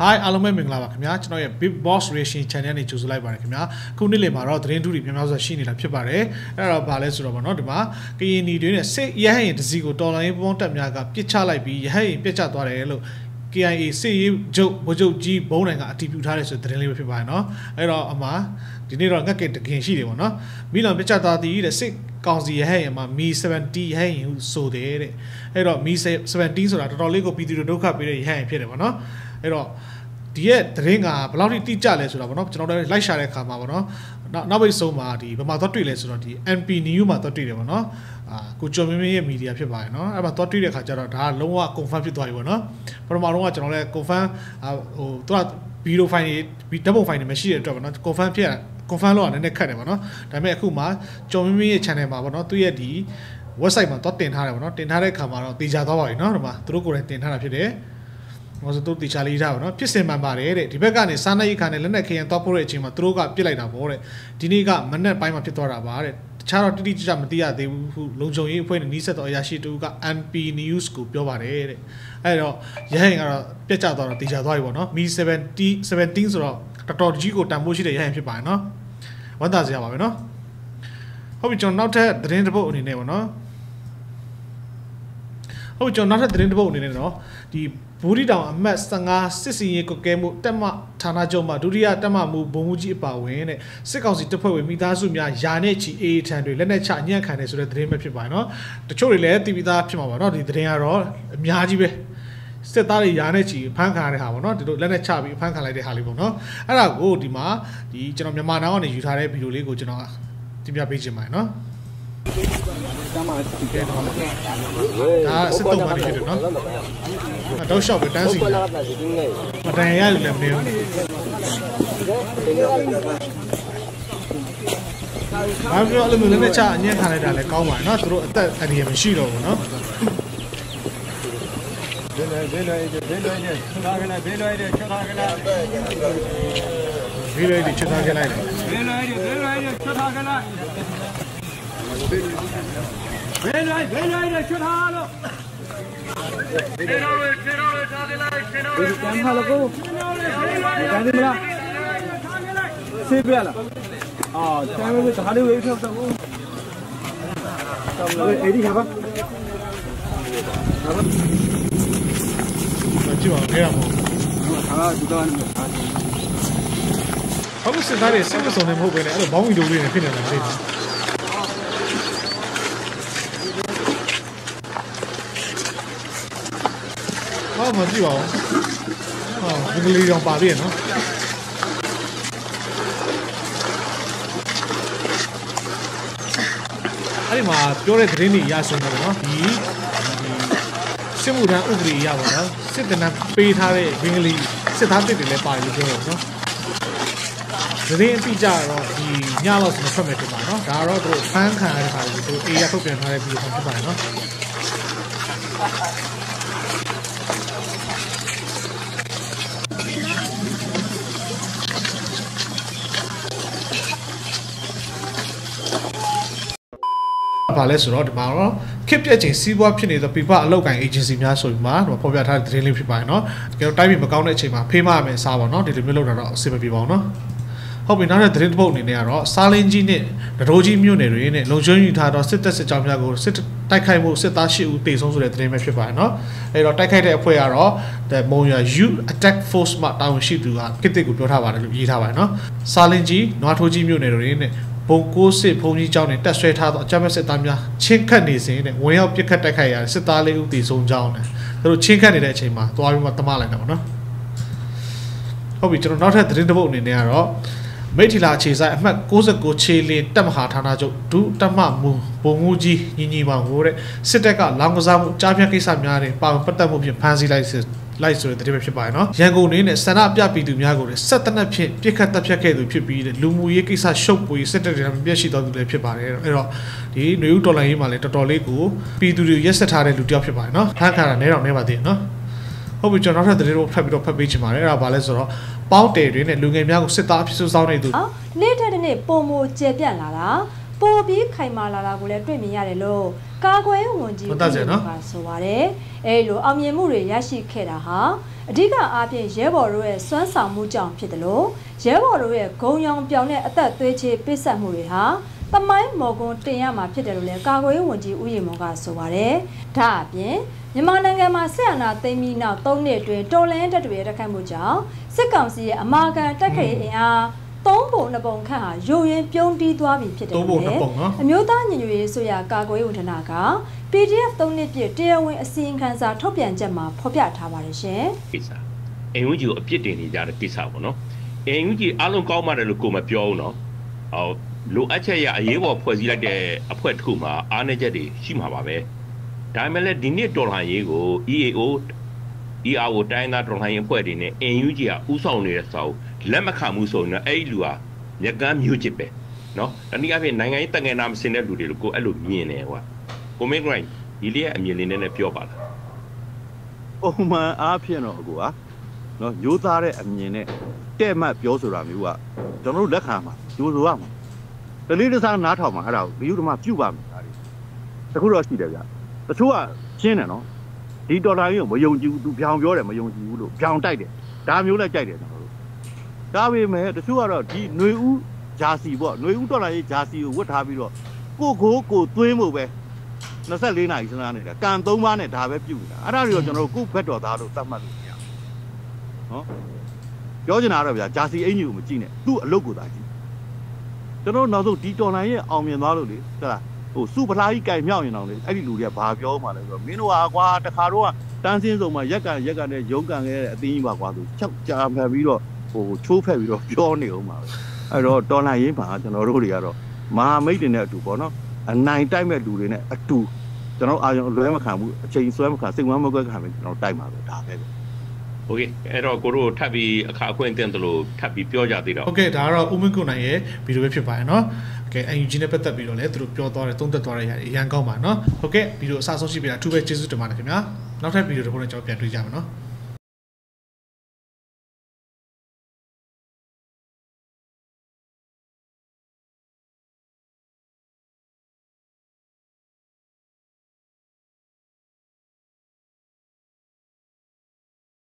Hi အားလုံးပဲမင်္ဂလာပါခင်ဗျာကျွန်တော်ရဲ့ Big Boss Racing Channel နဲ့ကြိုဆိုလိုက်ပါတယ်ခင်ဗျာခုနေ့လည်မှာတော့သတင်းထူးတွေများများစွာရှိနေတာဖြစ်ပါတယ်အဲ့တော့ဗာလဲဆိုတော့ဗောနော်ဒီမှာကရင်နီတွေနဲ့စစ်ရဟရင်တစီကိုတော်လိုင်းပုံတက်များကပြစ်ချလိုက်ပြီးရဟရင်ပြစ်ချသွားတယ်လို့ KIA စစ်ရေးချုပ်ဗိုလ်ချုပ်ကြီးဘုံနိုင်ကအတည်ပြုထားတဲ့ဆိုသတင်းလေးပဲဖြစ်ပါတယ်နော်အဲ့တော့အမဒီနေ့တော့ငက်ကင်တကင်ရှိတယ်ဗောနော်မိလောင်ပြစ်ချသွားသည်တဲ့စစ်ကောင်စီရဟရင်မှာမီ70ရဟရင်ဟုဆိုတယ်တဲ့အဲ့တော့မီ70ဆိုတာတော်တော်လေးကိုပြည်သူတို့ဒုက္ခပေးတဲ့ရဟရင်ဖြစ်တယ်ဗောနော်အဲ့တော့ဒီရဲ့သတင်းကဘယ်လောက်ထိတိကျလဲဆိုတာဗောနော်ကျွန်တော်တို့လိုက်ရှာတဲ့အခါမှာဗောနော်နောက်ပိတ်ဆုံးမှာဒီဘယ်မှာသွားတွေ့လဲဆိုတော့ဒီ NP News မှာသွားတွေ့တယ်ဗောနော်ကိုကျော်မင်းမင်းရဲ့မီဒီယာဖြစ်ပါတယ်နော်အဲ့မှာသွားတွေ့တဲ့အခါကျတော့ဒါကလုံးဝ confirm ဖြစ်သွားပြီဗောနော်ပထမတော့ကကျွန်တော်လည်း confirm ဟိုသူက video file တွေ double file တွေမရှိတဲ့အတွက်ဗောနော် confirm လောက်နည်းနည်းခက်တယ်ဗောနော်ဒါပေမဲ့အခုမှကျော်မင်းမင်းရဲ့ channel မှာဗောနော်သူရဲ့ဒီ website မှာသွားတင်ထားတယ်ဗောနော်တင်ထားတဲ့အခါမှာတော့တေချာသွားပါပြီနော်ဒီမှာသူတို့ကိုယ်တိုင်တင်ထားတာဖြစ်တယ်我是都底下里头喏，平时蛮麻的嘞。这边干呢，山那一看呢，人家可以到坡来去嘛，都个别来打坡嘞。今年个门那摆嘛，别多少把嘞。查到弟弟家么底下的龙中医会你说到也是都个 NP News 股标把嘞。哎哟，也係個別家到底下多一個喏，米17是咯，到幾個擔保起嚟也係ဖြစ်擺喏。揾大隻話嘅喏。後邊仲နောက်ထပ်သတင်းတစ်ပုဒ်အနေနဲ့ပေါ့နော်ဟုတ်ကျွန်တော်နောက်ထပ်သတင်းတစ်ပုဒ်အနေနဲ့နော်ဒီဘူရီတောင်အမတ်15စစ်စီရင်ကွက်ကဲမှုတက်မဌာနချုပ်မှာဒုတိယတက်မမှုဘုံမှုကြီးအပါဝင်တဲ့စစ်ကောင်စီတပ်ဖွဲ့ဝင်မိသားစုများယာနဲ့ချီအေးထန်တွေလက်နက်ချညံ့ခံတယ်ဆိုတဲ့သတင်းပဲဖြစ်ပါတယ်နော်တချို့တွေလည်းတီဗီသားဖြစ်မှာပါနော်ဒီသတင်းကတော့အများကြီးပဲစစ်သားတွေယာနဲ့ချီဖမ်းခံရတဲ့ဟာပေါ့နော်ဒီလိုလက်နက်ချပြီးဖမ်းခံလိုက်တဲ့ဟာလေးပေါ့နော်အဲ့ဒါကိုဒီမှာဒီကျွန်တော်မြန်မာနိုင်ငံကနေယူထားတဲ့ဗီဒီယိုလေးကိုကျွန်တော်တင်ပြပေးချင်ပါတယ်နော်ဒါစစ်တုံးပါနေတယ်နော်တော့ရှော့ပဲတန်းစီမတန်ရရလည်းမနေဘူးဘာပြောလဲမလဲနဲ့ချအညံ့ခံလိုက်တာလည်းကောင်းပါနော်သူတို့အသက်အန္တရာယ်မရှိတော့ဘူးနော်ဘေးလွယ်ချက်ထားခဲ့လိုက်ဘေးလွယ်ချက်ထားခဲ့လိုက်ချက်ထားခဲ့လိုက်ဘယ်လိုက်ချွတ်ထားလို့ဒီတော့ထားကြလိုက်ဒီကံဟာလို့ကိုကံဒီမလားဆေးပြလားအော်တမ်းလို့ဒါလေးဝေးဖြောက်တော့အဲ့ဒီခါပါကြည့်ပါခဲရမို့ဟာဒီတော့ဟုတ်စစ်သားတွေစစ်မစုံနေမဟုတ်ပဲねအဲ့လိုဘောင်းဝီတိုလေးနဲ့ဖြစ်နေတာသိတယ်ဟာမကြည့်ပါဘူးဟာဒီကလေးတော့ပါသေးရနော်အဲ့ဒီမှာပြောတဲ့သတင်းတွေရဆိုတော့နော်ဒီစစ်မှုထမ်းဥပဒေရပါတော့စစ်တပ်နဲ့ပေးထားတဲ့ဘင်္ဂလီစစ်သားတစ်တွေလည်းပါတယ်လို့ပြောတော့နော်သတင်းအတိအကျတော့ဒီညလောက်ဆိုထွက်မယ်ဖြစ်ပါနော်ဒါကတော့သူဖမ်းခံရတဲ့ခါကိုသူအေးရထုတ်ပြန်ထားတဲ့ဗီဒီယိုဖြစ်ပါတယ်နော်ဘာလဲဆိုတော့ဒီမှာတော့ခစ်ပြက်ချိန်စီးပွားဖြစ်နေတဲ့ပြပအလောက်ကန် agency များဆိုပြီးမှဖော်ပြထားတဲ့သတင်းလေးဖြစ်ပါတယ်နော်တကယ်တော့တိုင်းပြည်မကောင်းတဲ့အချိန်မှာဖေးမရမယ်စားပါနော်ဒီလိုမျိုးလုပ်တာတော့အဆင်မပြေပါဘူးနော်ဟုတ်ပြီနောက်တဲ့သတင်းတစ်ပုဒ်အနေနဲ့ကတော့စားလင်းကြီးနဲ့ဒရိုးကြီးမြို့နယ်တွေနဲ့လုံခြုံရေးထားတော့စစ်တပ်စစ်ကြောင်းများကိုစစ်တိုက်ခိုက်မှုစစ်သား8ဦးတေဆုံးဆိုတဲ့သတင်းပဲဖြစ်ပါတယ်နော်အဲ့တော့တိုက်ခိုက်တဲ့အဖွဲ့ကတော့ the Monya Youth Attack Force မှာတာဝန်ရှိသူကကစ်တစ်ကိုပြောထားပါတယ်လို့ရေးထားပါတယ်နော်စားလင်းကြီးနွားထိုးကြီးမြို့နယ်တွေနဲ့ပုံကိုးစစ်ဖုန်ကြီးကျောင်းနဲ့တက်ဆွဲထားသောအကြမ်းဖက်စစ်သားများချင်းခတ်နေစဉ်နဲ့ဝင်ရောက်ပစ်ခတ်တိုက်ခိုက်ရတဲ့စစ်သား4ဦးတေဆုံးကြောင်းနဲ့သူတို့ချင်းခတ်နေတဲ့အချိန်မှာသွားပြီးမှတမလိုက်တာပေါ့နော်ဟုတ်ပြီကျွန်တော်နောက်ထပ်သတင်းတစ်ပုဒ်အနေနဲ့ကတော့မိထီလာအခြေဆိုင်အမှတ်69ခြေလင်းတပ်မဟာဌာနချုပ်ဒုတပ်မမူဘုံမူကြီးညီမောင်ကိုတဲ့စစ်တပ်ကလောင်ကစားမှုကြားဖြတ်ကိစ္စများနဲ့ပါဝင်ပတ်သက်မှုဖြင့်ဖမ်းဆီးလိုက်ဆိုတဲ့သတင်းပဲဖြစ်ပါတယ်နော်ရန်ကုန်နေနဲ့ဆန္ဒပြပြည်သူများကိုလည်းဆက်တနက်ဖြင့်ပြစ်ခတ်တပ်ဖြတ်ခဲ့သူဖြစ်ပြီးလူမှုရေးကိစ္စရှုပ်ပွေစစ်တပ်တွေပြည့်ရှိတော်သူလည်းဖြစ်ပါတယ်အဲ့တော့ဒီຫນွေဦးတော်လိုင်းရေးမှာလည်းတော်တော်လေးကိုပြည်သူတွေရက်ဆက်ထားတဲ့လူတစ်ယောက်ဖြစ်ပါတယ်နော်ဖမ်းခံတာနဲတော့နဲပါသေးတယ်နော်ဟုတ်ပြီကျွန်တော်နောက်ထပ်သတင်းတွေဖတ်ပြီးတော့ဖတ်ပေးချင်ပါတယ်အဲ့ဒါဘာလဲဆိုတော့ပေါင်းတယ်တွေနဲ့လူငယ်များကိုစစ်သားအဖြစ်စုဆောင်းနေသူနေ့ထက်နေ့ပုံမကျေပြန့်လာတာပိုပြီးခိုင်မာလာတာကိုလည်းတွေ့မြင်ရတယ်လို့ကာကွယ်ဝန်ကြီးကဆိုပါတယ်အဲ့လိုအောင်မြင်မှုတွေရရှိခဲ့တာဟာအဓိကအားဖြင့်ရဲဘော်တို့ရဲ့စွမ်းဆောင်မှုကြောင့်ဖြစ်တယ်လို့ရဲဘော်တို့ရဲ့ဂုံရောင်ပြောင်တဲ့အသက်သွေးချေပိတ်ဆက်မှုတွေဟာသမိုင်းမော်ကွန်တင်ရမှာဖြစ်တယ်လို့လည်းကာကွယ်ရေးဝန်ကြီးဦးရီမွန်ကဆိုပါတယ်။ဒါအပြင်မြန်မာနိုင်ငံမှာဆက်အာဏာသိမ်းပြီးနောက်3နှစ်အတွင်းတော်လှန်တပ်တွေရဲ့တိုက်ခိုက်မှုကြောင့်စစ်ကောင်စီရဲ့အမာခံတိုက်ခိုက်ရေးအင်အား3ပုံ2ပုံခန့်ဟာရုပ်ရင်းပြုံးတီးသွားပြီဖြစ်တယ်လို့အမျိုးသားညီညွတ်ရေးဆိုရကာကွယ်ရေးဝန်ထမ်းက PDF 3နှစ်ပြည့်တရားဝင်အစီရင်ခံစာထုတ်ပြန်ချက်မှာဖော်ပြထားပါတယ်ရှင်ကိစ္စအင်ဝကြီးကိုအပြစ်တင်နေကြတဲ့ကိစ္စပေါ့နော်အင်ဝကြီးအားလုံးကောင်းပါတယ်လို့ကိုမပြောဘူးနော်ဟောလိုအပ်ချက်ရအရေးပေါ်ဖွဲ့စည်းလိုက်တဲ့အဖွဲ့တစ်ခုမှာအားနည်းချက်တွေရှိမှာပါပဲဒါပေမဲ့လည်းဒီနေ့တော်လှန်ရေးကို EAO တိုင်းသားတော်လှန်ရေးအဖွဲ့တွေနဲ့ NUG ကဥဆောင်နေတဲ့စာအုပ်လက်မခံမှုဆိုရင်အဲ့ဒီလူဟာမြက်ကမ်းမျိုးချစ်ပဲနော်တနည်းအားဖြင့်နိုင်ငံရေးတငယ်နာမစင်တဲ့လူတွေလို့ကိုအဲ့လိုမြင်တယ်ကွာကိုမင်းရိုင်းဒီလေးရဲ့အမြင်လေးနဲ့ပြောပါလားပုံမှန်အားဖြင့်တော့အကူကနော်ရိုးသားတဲ့အမြင်နဲ့တဲ့မှတ်ပြောဆိုတာမျိုးကကျွန်တော်တို့လက်ခံမှာကြိုးဆိုရမှာတလေးတစားနားထောင်မှာအဲ့ဒါကိုဘီယူဓမ္မပြုတ်ပါမယ်ဒါတွေတခုတော့ရှိတယ်ဗျတချို့ကရှင်းတယ်နော်ဒီဒေါ်လာကြီးကိုမယုံကြည်ဘူးသူပြောင်ပြောတယ်မယုံကြည်ဘူးလို့ပြောင်တိုက်တယ်ဒါမျိုးလည်းကြိုက်တယ်ကျွန်တော်တို့ဒါပေမဲ့တချို့ကတော့ဒီຫນွေဦးဂျာစီပေါ့ຫນွေဦးဒေါ်လာကြီးဂျာစီကိုဝတ်ထားပြီးတော့ကိုသွင်းဖို့ပဲ24နာရီစနားနေတာကန်3ပါးနဲ့ဒါပဲပြုတ်နေတာအဲ့ဒါတွေတော့ကျွန်တော်တို့ကိုဘက်တော်သားလို့သတ်မှတ်လို့မရဘူးနော်ပြောချင်တာတော့ဗျာဂျာစီအင်ကြီးကိုမကြည့်နဲ့သူ့အလုပ်ကိုသာကြည့်ကျွန်တော်နောက်ဆုံးဒီတော်လိုင်းရဲ့အောင်မြင်သွားလို့လေဟုတ်လားဟိုစုဖလားကြီးကြိုင်မြောက်ရင်တော့လေအဲ့ဒီလူတွေကဘာပြောမှလဲဆိုတော့မင်းတို့ဟာကွာတခါတော့တန်းစင်းစုံမှာရက်ကန်နဲ့ရုံးကန်ခဲ့တဲ့အသင်းကြီးပါကွာသူချက်ကြာဖက်ပြီးတော့ဟိုချိုးဖက်ပြီးတော့ပြောနေအောင်ပါပဲအဲ့တော့တော်လိုင်းရေးမှာကျွန်တော်တို့တွေကတော့မဟာမိတ်တွေနဲ့အတူပေါ့နော်အနိုင်တိုက်မဲ့လူတွေနဲ့အတူကျွန်တော်အာရုံလွဲမခံဘူးအချိန်ဆွဲမခံစိတ်ဝမ်းမကွက်ခံပဲကျွန်တော်တိုက်မှာပဲဒါပဲโอเคအဲ့တော့ကိုတို့ထပ်ပြီးအခါအခွင့်အသင့်တယ်လို့ထပ်ပြီးပြောကြသေးတော့โอเคဒါကတော့ဦးမင်းကိုနိုင်ရဲ့ဗီဒီယိုပဲဖြစ်ပါတယ်เนาะโอเค NUG နဲ့ပတ်သက်ပြီးတော့လည်းသူတို့ပြောသွားတယ်သုံးသပ်သွားတဲ့အရာတွေအရန်ကောင်းပါเนาะโอเคဗီဒီယိုအစဆုံးရှိပြီလားအထူးပဲကျေးဇူးတင်ပါတယ်ခင်ဗျာနောက်ထပ်ဗီဒီယိုတစ်ခုနဲ့ကျွန်တော်ပြန်တွေ့ကြမယ်เนาะ